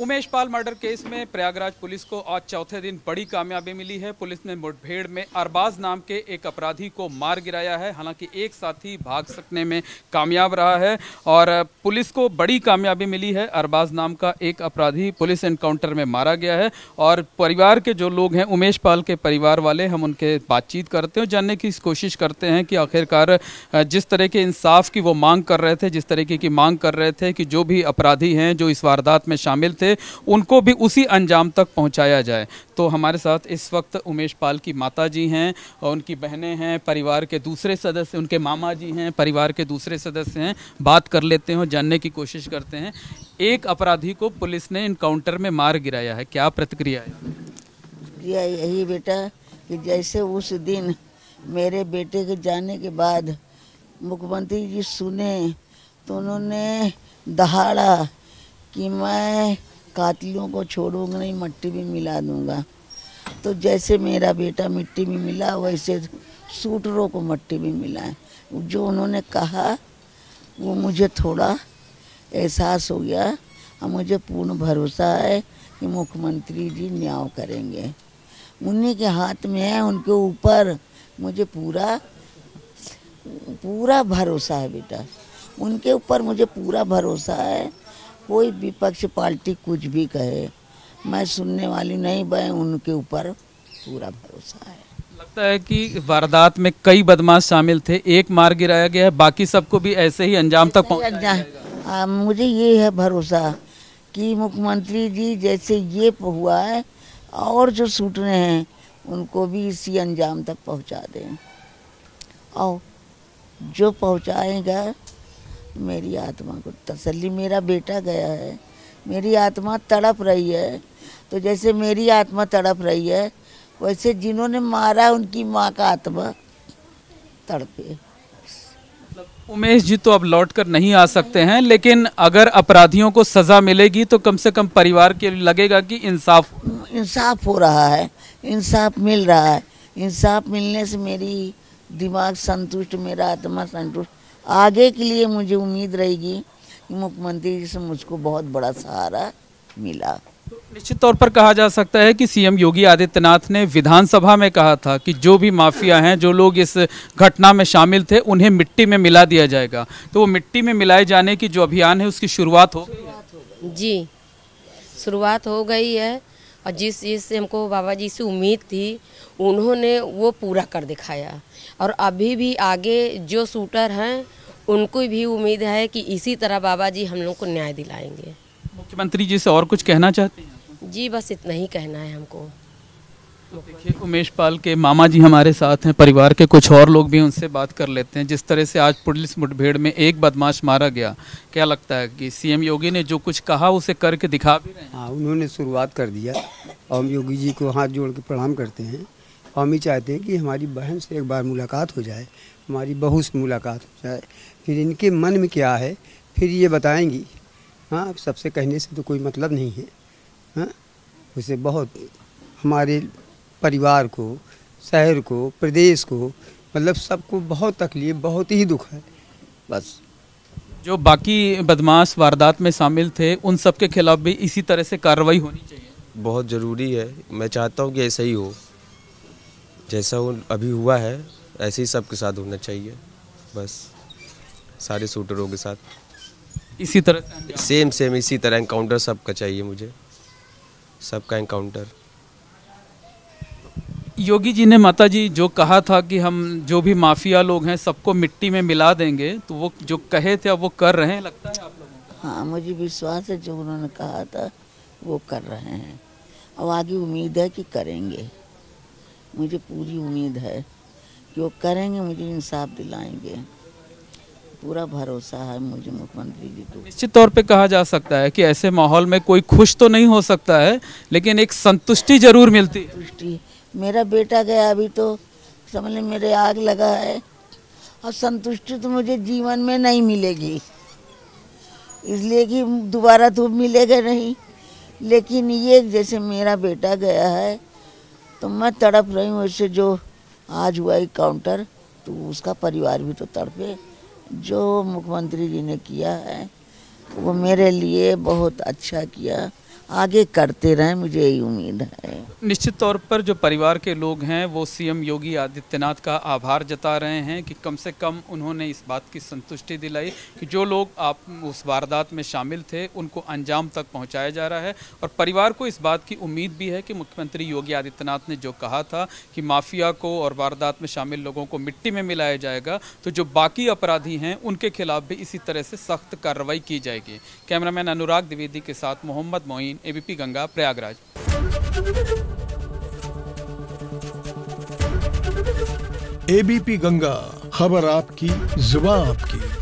Umesh Pal murder case में Prayagraj police को आज चौथे दिन बड़ी कामयाबी मिली है। पुलिस ने मुठभेड़ में अरबाज नाम के एक अपराधी को मार गिराया है। हालांकि एक साथी भाग सकने में कामयाब रहा है और पुलिस को बड़ी कामयाबी मिली है। अरबाज नाम का एक अपराधी पुलिस एनकाउंटर में मारा गया है और परिवार के जो लोग हैं, उमेश पाल के परिवार वाले, हम उनके बातचीत करते हैं, जानने की कोशिश करते हैं कि आखिरकार जिस तरह के इंसाफ की वो मांग कर रहे थे, जिस तरीके की मांग कर रहे थे कि जो भी अपराधी हैं जो इस वारदात में शामिल थे उनको भी उसी अंजाम तक पहुंचाया जाए। तो हमारे साथ इस वक्त उमेश पाल की माता जी हैं और उनकी बहनें हैं, परिवार के दूसरे सदस्य, उनके मामा जी हैं, परिवार के दूसरे सदस्य हैं। बात कर लेते हैं, जानने की कोशिश करते हैं। एक अपराधी को पुलिस ने एनकाउंटर में मार गिराया है, क्या प्रतिक्रिया है? यही बेटा कि जैसे उस दिन मेरे बेटे के जाने के बाद मुख्यमंत्री जी सुने तो उन्होंने दहाड़ा कि मैं कातिलों को छोड़ूंगा नहीं, मिट्टी में मिला दूंगा। तो जैसे मेरा बेटा मिट्टी में मिला वैसे शूटरों को मिट्टी में मिला है। जो उन्होंने कहा वो मुझे थोड़ा एहसास हो गया और मुझे पूर्ण भरोसा है कि मुख्यमंत्री जी न्याय करेंगे। उन्हीं के हाथ में है, उनके ऊपर मुझे पूरा भरोसा है बेटा। उनके ऊपर मुझे पूरा भरोसा है। कोई विपक्ष पार्टी कुछ भी कहे मैं सुनने वाली नहीं, मैं उनके ऊपर पूरा भरोसा है। लगता है कि वारदात में कई बदमाश शामिल थे, एक मार गिराया गया है, बाकी सबको भी ऐसे ही अंजाम तक पहुंचाया जाएगा। मुझे ये है भरोसा कि मुख्यमंत्री जी जैसे ये हुआ है और जो शूटर हैं उनको भी इसी अंजाम तक पहुंचा दें और जो पहुंचाएगा मेरी आत्मा को तसल्ली। मेरा बेटा गया है, मेरी आत्मा तड़प रही है। तो जैसे मेरी आत्मा तड़प रही है वैसे जिन्होंने मारा उनकी माँ का आत्मा तड़पे। उमेश जी तो अब लौट कर नहीं आ सकते हैं, लेकिन अगर अपराधियों को सजा मिलेगी तो कम से कम परिवार के लगेगा कि इंसाफ हो रहा है, इंसाफ मिल रहा है। इंसाफ मिलने से मेरी दिमाग संतुष्ट, मेरा आत्मा संतुष्ट। आगे के लिए मुझे उम्मीद रहेगी कि मुख्यमंत्री जी से मुझको बहुत बड़ा सहारा मिला। निश्चित तौर पर कहा जा सकता है कि सीएम योगी आदित्यनाथ ने विधानसभा में कहा था कि जो भी माफिया हैं, जो लोग इस घटना में शामिल थे, उन्हें मिट्टी में मिला दिया जाएगा। तो वो मिट्टी में मिलाए जाने की जो अभियान है उसकी शुरुआत हो गई है। जी, शुरुआत हो गई है और जिस चीज़ से हमको बाबा जी से उम्मीद थी उन्होंने वो पूरा कर दिखाया। और अभी भी आगे जो शूटर हैं उनको भी उम्मीद है कि इसी तरह बाबा जी हम लोग को न्याय दिलाएंगे। मुख्यमंत्री जी से और कुछ कहना चाहते हैं? जी बस इतना ही कहना है हमको। तो देखिए, उमेश पाल के मामा जी हमारे साथ हैं, परिवार के कुछ और लोग भी, उनसे बात कर लेते हैं। जिस तरह से आज पुलिस मुठभेड़ में एक बदमाश मारा गया, क्या लगता है कि सीएम योगी ने जो कुछ कहा उसे करके दिखा भी रहे हैं? हाँ, उन्होंने शुरुआत कर दिया और हम योगी जी को हाथ जोड़ के प्रणाम करते हैं। हम ही चाहते हैं कि हमारी बहन से एक बार मुलाकात हो जाए, हमारी बहू से मुलाकात हो जाए, फिर इनके मन में क्या है फिर ये बताएंगी। हाँ, सबसे कहने से तो कोई मतलब नहीं है। हाँ, उसे बहुत हमारे परिवार को, शहर को, प्रदेश को, मतलब सबको बहुत तकलीफ, बहुत ही दुख है। बस जो बाकी बदमाश वारदात में शामिल थे उन सब के खिलाफ भी इसी तरह से कार्रवाई होनी चाहिए। बहुत ज़रूरी है। मैं चाहता हूँ कि ऐसा ही हो, जैसा वो अभी हुआ है ऐसे ही सबके साथ होना चाहिए। बस सारे शूटरों के साथ इसी तरह से सेम इसी तरह एनकाउंटर सबका चाहिए मुझे, सबका एनकाउंटर। योगी जी ने माता जी जो कहा था कि हम जो भी माफिया लोग हैं सबको मिट्टी में मिला देंगे, तो वो जो कहे थे अब वो कर रहे हैं, लगता है आप लोगों को? हाँ, मुझे विश्वास है जो उन्होंने कहा था वो कर रहे हैं और आगे उम्मीद है कि करेंगे। मुझे पूरी उम्मीद है कि वो करेंगे, मुझे इंसाफ दिलाएंगे। पूरा भरोसा है मुझे मुख्यमंत्री जी को। निश्चित तौर पे कहा जा सकता है कि ऐसे माहौल में कोई खुश तो नहीं हो सकता है, लेकिन एक संतुष्टि जरूर मिलती है। संतुष्टि, मेरा बेटा गया अभी तो समझ लें मेरे आग लगा है और संतुष्टि तो मुझे जीवन में नहीं मिलेगी, इसलिए कि दोबारा तो मिलेगा नहीं। लेकिन ये जैसे मेरा बेटा गया है तो मैं तड़प रही हूँ, वैसे जो आज हुआ एनकाउंटर तो उसका परिवार भी तो तड़पे। जो मुख्यमंत्री जी ने किया है वो मेरे लिए बहुत अच्छा किया, आगे करते रहें, मुझे यही उम्मीद है। निश्चित तौर पर जो परिवार के लोग हैं वो सीएम योगी आदित्यनाथ का आभार जता रहे हैं कि कम से कम उन्होंने इस बात की संतुष्टि दिलाई कि जो लोग आप उस वारदात में शामिल थे उनको अंजाम तक पहुंचाया जा रहा है। और परिवार को इस बात की उम्मीद भी है कि मुख्यमंत्री योगी आदित्यनाथ ने जो कहा था कि माफिया को और वारदात में शामिल लोगों को मिट्टी में मिलाया जाएगा, तो जो बाकी अपराधी हैं उनके खिलाफ भी इसी तरह से सख्त कार्रवाई की जाएगी। कैमरामैन अनुराग द्विवेदी के साथ मोहम्मद मोइन, एबीपी गंगा, प्रयागराज। एबीपी गंगा, खबर आपकी, जुबान आपकी।